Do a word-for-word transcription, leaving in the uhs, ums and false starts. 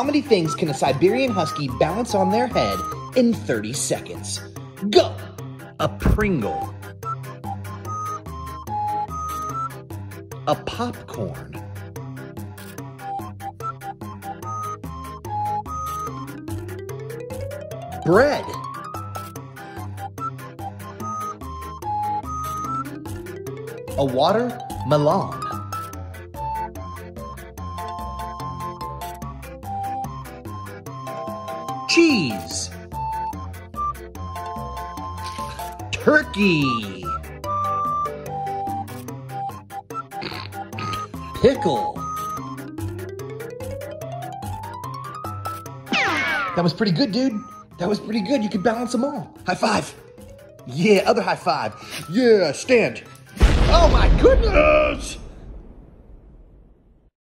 How many things can a Siberian Husky balance on their head in thirty seconds? Go! A Pringle. A popcorn. Bread. A watermelon. Cheese. Turkey. Pickle. That was pretty good, dude. That was pretty good. You could balance them all. High five. Yeah, other high five. Yeah, stand. Oh my goodness!